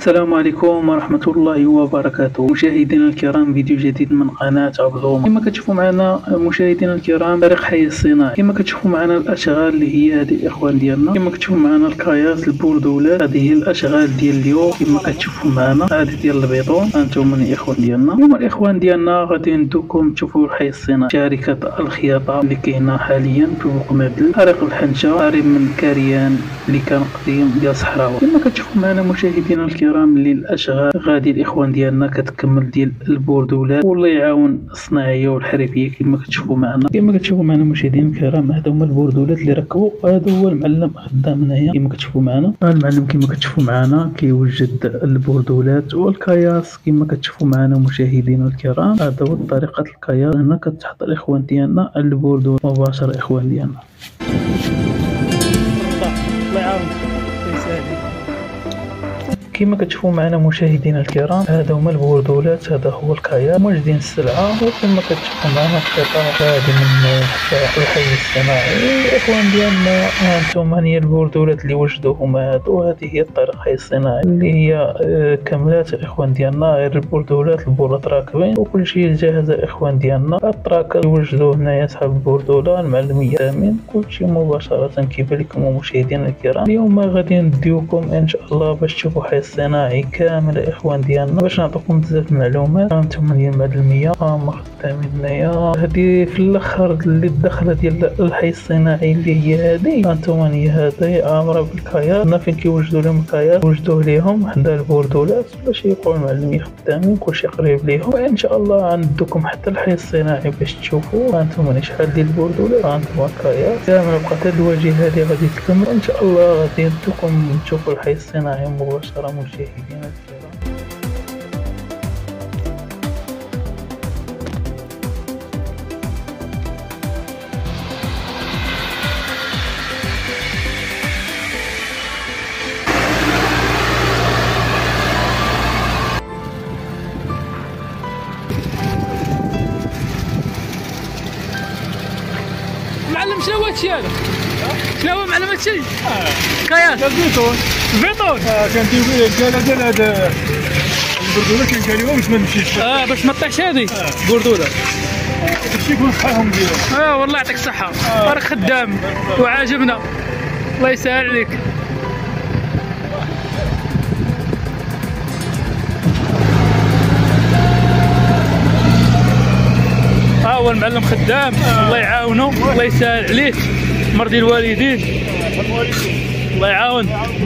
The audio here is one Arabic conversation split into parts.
السلام عليكم ورحمة الله وبركاته. مشاهدينا الكرام، فيديو جديد من قناة عبدوما. كما كتشوفوا معنا مشاهدينا الكرام طريق حي الصناعي. كما كتشوفوا معنا الاشغال اللي هي هذه الاخوان ديالنا. كما كتشوفوا معنا الكاياس البوردولات، هذه هي الاشغال ديال اليوم. كما كتشوفوا معنا هذه ديال البيطون. هانتوما الاخوان ديالنا. اليوم الاخوان ديالنا غادي ندوكم تشوفوا الحي الصناعي، شركة الخياطة اللي كاينه حاليا في بوقمادل، طريق الحنشة، قريب من كاريان اللي كان قديم ديال صحراوة. كما كتشوفوا معنا مشاهدينا الكرام اللي الاشغال غادي الاخوان ديالنا كتكمل ديال البوردولات، والله يعاون الصناعيه والحرفيه. كما كتشوفوا معنا مشاهدينا الكرام، هذا هما البوردولات اللي ركبوا. هذا هو المعلم خدام هنايا. كما كتشوفوا معنا المعلم، كما كتشوفوا معنا كيوجد البوردولات والكياس. كما كتشوفوا معنا مشاهدينا الكرام، هذا هو طريقه الكياس. هنا كتحط الاخوان ديالنا البوردول مباشره. الاخوان ديالنا الله يعاونك. كما كتشوفوا معنا مشاهدينا الكرام، هذا هما البوردولات، هذا هو الكياس موجودين السلعه. وكما كتشوفوا معنا القطع هذه من الحي الصناعي. الاخوان ديالنا هانتوما هي البوردولات اللي وجدوهم هادو. وهذه هي الطريق الحي الصناعي اللي هي كملات الاخوان ديالنا. غير البوردولات البولات راكبين وكل شيء جاهز الاخوان ديالنا. الطراك اللي وجدوه هنايا صاحب البوردوله المعلميه تامين، كل شيء مباشره. كيف لكم مشاهدينا الكرام، اليوم غادي نديوكم ان شاء الله باش تشوفوا حي الصناعي كامل الاخوان ديالنا، باش نعطيكم بزاف المعلومات. هانتوما هي المعلميه خدامين هنايا. هذه في الاخر اللي الدخله ديال الحي الصناعي اللي هي هذه. هانتوما هي هذه عامره بالكياس. هنا فين كيوجدوا لهم الكياس وجدوه ليهم حدا البوردولات باش يبقاو المعلميه خدامين، كلشي قريب ليهم. وان شاء الله غندوكم حتى الحي الصناعي باش تشوفوا. هانتوما شحال ديال البوردولات، هانتوما الكياس كامل. بقات هاد الواجهه هذه غادي تكمل ان شاء الله. غادي ندوكم تشوفوا الحي الصناعي مباشره مشاهدينا الكرام. معلم شنو هو هادشي هذا؟ شنو هو معلم هادشي؟ كياس البيطون. كنديرو فيه الرجاله ديال هاد البردوله، كنديروها باش ما نمشيش. باش ما طيحش هذه بردوله. هادشي يكون صحاهم ديالها. والله يعطيك الصحه. راك خدام وعاجبنا، الله يسهل عليك. هو المعلم خدام، الله يعاونه، الله يسهل عليه. مرضي الوالدين، الله يعاون.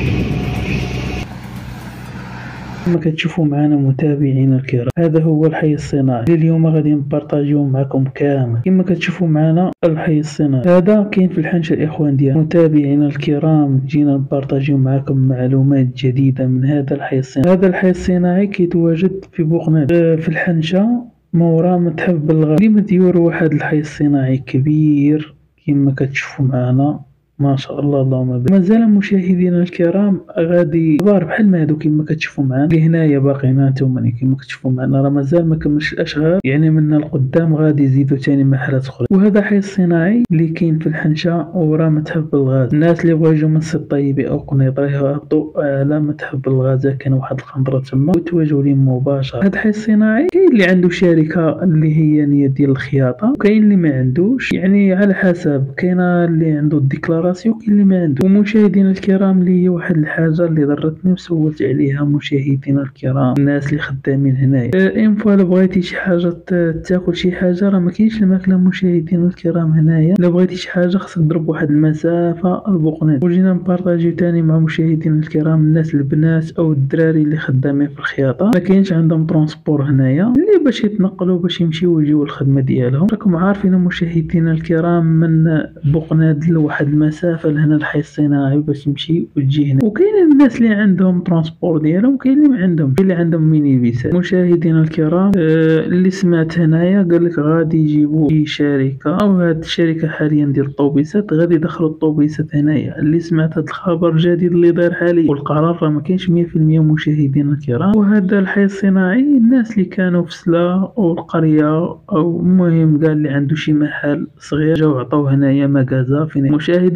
كما كتشوفوا معنا متابعينا الكرام، هذا هو الحي الصناعي اللي اليوم غادي نبارطاجيو معكم كامل. كما كتشوفوا معنا الحي الصناعي هذا كاين في الحنشه الاخوان ديالنا. متابعينا الكرام، جينا نبارطاجيو معكم معلومات جديده من هذا الحي الصناعي. هذا الحي الصناعي كيتواجد في بوقنادل في الحنشه، مورا متحف بالغار. اللي مديور واحد الحي الصناعي كبير كما كتشوفوا معنا، ما شاء الله اللهم بارك. مازال مشاهدينا الكرام غادي بار بحال ما هادو كما كتشوفوا معنا. اللي هنايا باقيين نتوما كما كتشوفوا معنا، راه مازال ما كملش الاشغال، يعني من القدام غادي يزيدوا ثاني محلات اخرى. وهذا حي الصناعي اللي كاين في الحنشه وراه متحف بالغاز. الناس اللي بغاو يجوا من السي الطيبي او قنيطره يهبطوا على متحف بالغاز، كاين واحد القنطره تما ويتواجهوا ليه مباشره. هذا الحي الصناعي كاين اللي عنده شركه اللي هي نيه ديال الخياطه، وكاين اللي ما عندوش، يعني على حسب. كاين اللي عنده الديكلاراسيون، كاين اللي ما عنده. ومشاهدينا الكرام، اللي هي واحد الحاجه اللي ضرتني وسولت عليها مشاهدينا الكرام، الناس اللي خدامين هنايا، ان فوا بغيتي شي حاجه تاكل شي حاجه، راه ما كاينش الماكله مشاهدينا الكرام هنايا. الا بغيتي شي حاجه خصك تضرب واحد المسافه البوقنات. وجينا نبارطاجيو ثاني مع مشاهدينا الكرام الناس البنات او الدراري اللي خدامين في الخياطه، ما كاينش عندهم ترونسبور هنايا اللي باش يتنقلوا باش يمشيو ويجيو الخدمه ديالهم. راكم عارفين مشاهدينا الكرام، من بوقنادل واحد المسافه لهنا الحي الصناعي باش تمشي وتجي هنا. وكاين الناس اللي عندهم ترونسبور ديالهم، وكاين اللي ما عندهم، كاين اللي عندهم ميني بيسات. مشاهدينا الكرام، اللي سمعت هنايا قال لك غادي يجيبوا شي شركه، او هاد الشركه حاليا ديال الطوبيسات غادي يدخلوا الطوبيسات هنايا. اللي سمعت هاد الخبر الجديد اللي داير حاليا، والقرار راه ما كاينش 100% مشاهدينا الكرام. وهذا الحي الصناعي الناس اللي كانوا في سلا او القريه، او المهم قال اللي عنده شي محل صغير جاو عطاو هنايا مكازا فين. مشاهدينا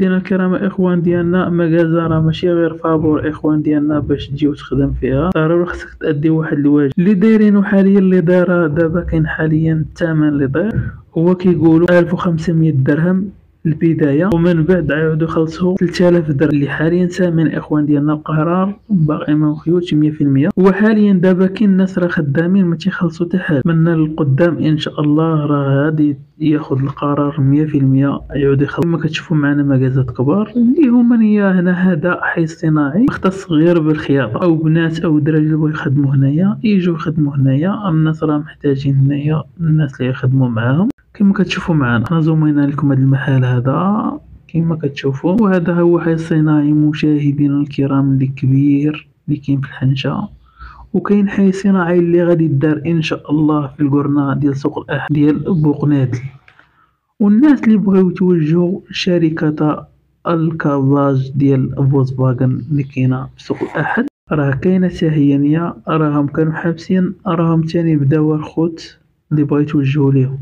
مشاهدينا الكرام اخوان ديالنا، مكازا راه ماشي غير فابور اخوان ديالنا باش تجي وتخدم فيها، ضروري خصك تأدي واحد الواجب اللي دايرينو حاليا. اللي دايره دابا كاين حاليا الثمن اللي داير هو كيقولوا 1500 درهم البدايه، ومن بعد عاودوا خلصوا 3000 درهم اللي حاليا ثمن اخوان ديالنا. القرار باقي ما مخيوتش 100%، وحاليا دابا كاين الناس راه خدامين ما تيخلصوا حتى حاجه. من القدام ان شاء الله راه غادي ياخذ القرار 100% يعود يخلص. كما كتشوفوا معنا مكازات كبار اللي هما هنا هذا حي صناعي مختص غير بالخياطه، او بنات او دراري اللي بغاو يخدموا هنايا يجوا يخدموا هنايا. الناس راه محتاجين هنايا الناس اللي يخدموا معاهم. كما كتشوفوا معنا حنا زومينا لكم هذا المحل هذا كما كتشوفوا، وهذا هو حي صناعي مشاهدينا الكرام اللي كبير اللي كاين في الحنشه. وكاين حي صناعي اللي غادي يدار ان شاء الله في القرنه ديال سوق الاحد ديال بوقنادل. والناس اللي بغاو يتوجهوا شركه الكازاج ديال فولكسفاغن اللي كاينه في سوق الاحد راه كاينه حتى هي نيه، راهم كانوا حابسين، راهم تاني بداو الخوت اللي بغا يتوجهوا ليهم.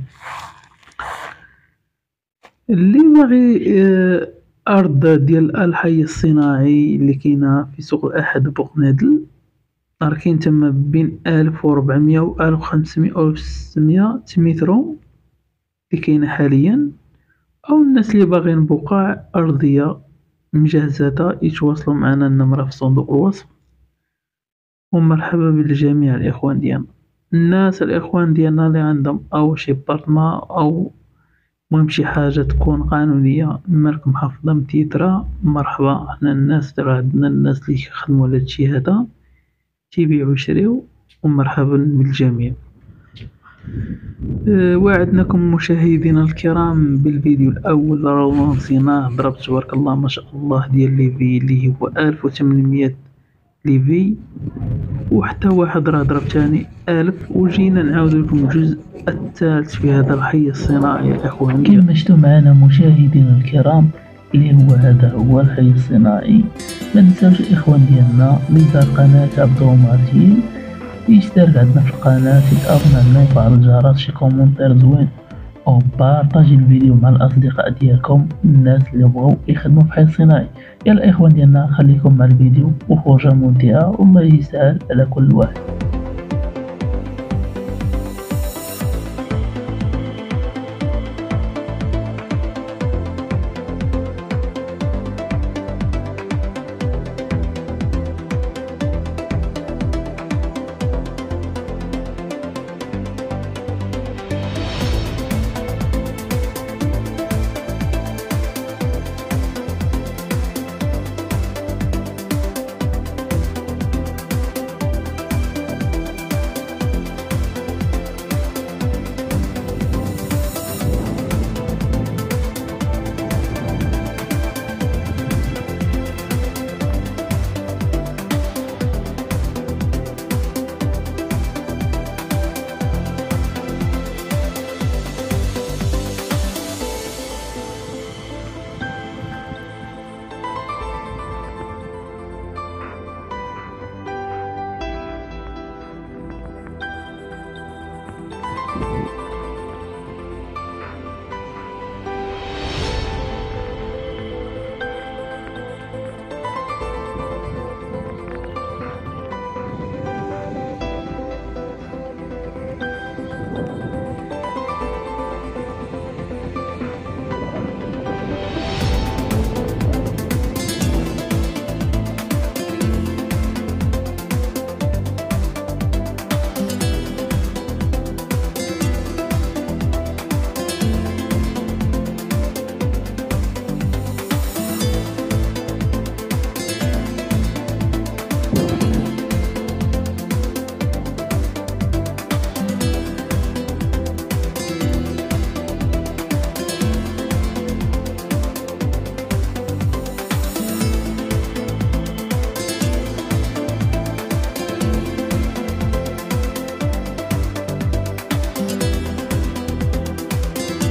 اللي باغي ارض ديال الحي الصناعي اللي كاينه في سوق الاحد بوقنادل راه كاين تما بين 1400 و 1500 أو 600 مترو اللي كاينه حاليا. او الناس اللي باغيين بقاع ارضيه مجهزه يتواصلوا معنا، النمره في صندوق الوصف. ومرحبا بالجميع الاخوان ديالنا، الناس الاخوان ديالنا اللي عندهم او شي بارتما او مهم شي حاجه تكون قانونيه مالك محافظه متيتره، مرحبا. حنا الناس راه عندنا الناس اللي كيخدموا على هادشي هذا تيبيعوا ويشريو، ومرحبا بالجميع. وعدناكم مشاهدينا الكرام بالفيديو الاول راه نسيناه، ضربت تبارك الله ما شاء الله ديال ليفي اللي هو 1800 ليفي، وحتى واحد راه ضرب تاني 1000. وجينا نعاود لكم الجزء الثالث في هذا الحي الصناعي يا اخوان. كما شفتوا معنا مشاهدينا الكرام اللي هو هذا هو الحي الصناعي. ما ننساوش الاخوان ديالنا اللي دار قناه عبد ومارتين يشترك عندنا في القناه، يتابعنا لنا، يفعل الجرس، شي كومونتير زوين، او بارطاجي الفيديو مع الاصدقاء ديالكم الناس اللي بغاو يخدموا في حي صناعي. يلا اخوان ديالنا خليكم مع الفيديو وخرجه ممتعه والله يسهل على كل واحد.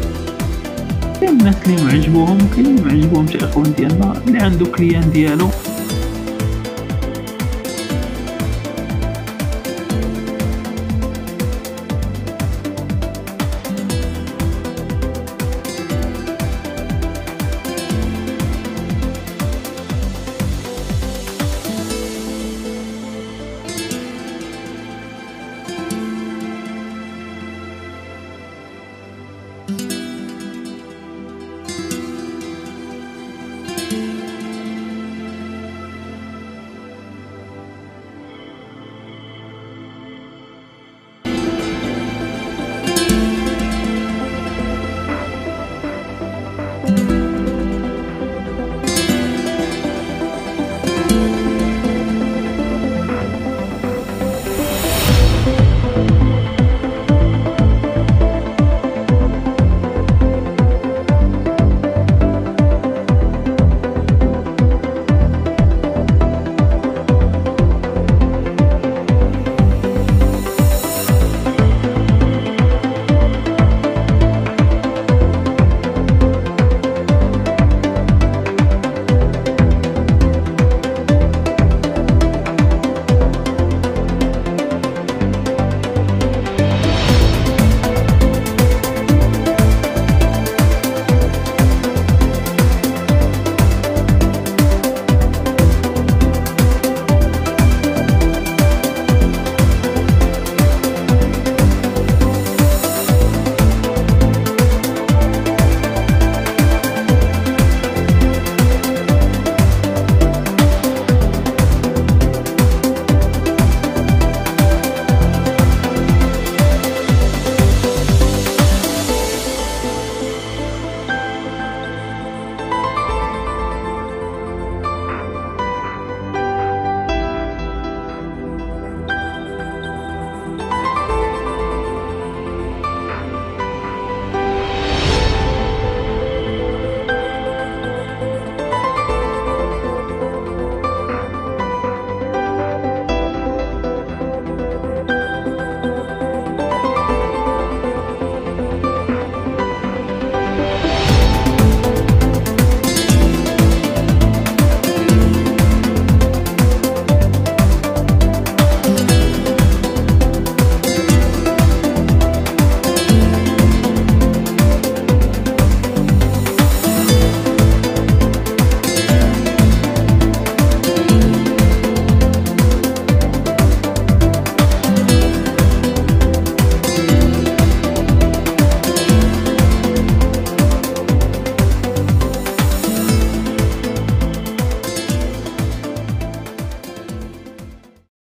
كاين الناس اللي معجبوهم وكاين اللي معجبوهمش اخوان ديالنا. اللي عنده كليان ديالو